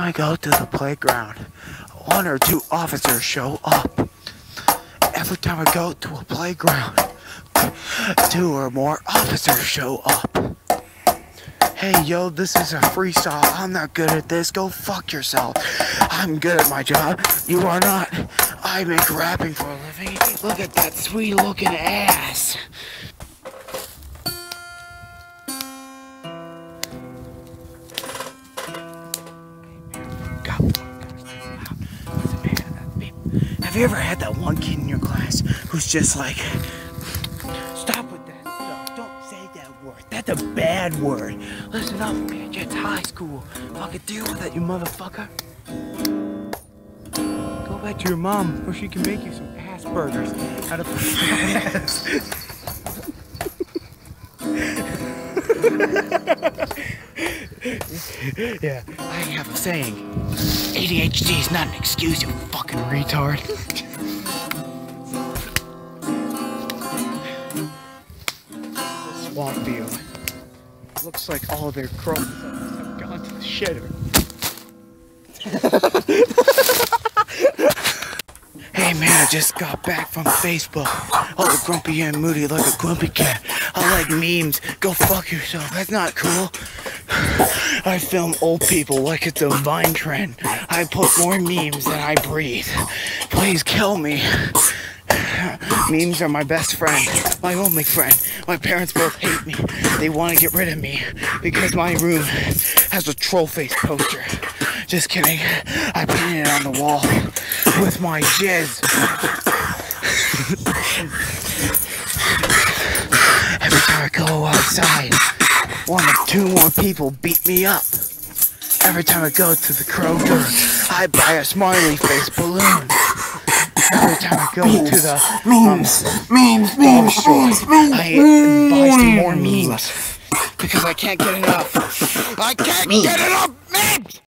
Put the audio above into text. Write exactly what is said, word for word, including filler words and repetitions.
time I go to the playground, one or two officers show up. Every time I go to a playground, two or more officers show up. Hey yo, this is a freestyle. I'm not good at this. Go fuck yourself. I'm good at my job. You are not. I make rapping for a living. Look at that sweet looking ass. Have you ever had that one kid in your class who's just like, stop with that stuff, don't say that word, that's a bad word. Listen up, bitch, it's high school. Fucking deal with it, you motherfucker. Go back to your mom before she can make you some ass burgers out of ass. Yeah, I have a saying. A D H D is not an excuse, you fucking retard. The swamp view. Looks like all their crows have gone to the shitter. Hey man, I just got back from Facebook. All grumpy and moody like a grumpy cat. I like memes. Go fuck yourself. That's not cool. I film old people like it's a Vine trend. I put more memes than I breathe. Please kill me. Memes are my best friend, my only friend. My parents both hate me. They want to get rid of me because my room has a troll face poster. Just kidding. I painted it on the wall with my jizz. Every time I go outside, one or two more people beat me up. Every time I go to the Kroger, I buy a smiley face balloon. Every time I go memes, to the memes, um, memes, memes, store, memes, memes, I memes. buy some more memes because I can't get enough. I can't memes. get enough memes.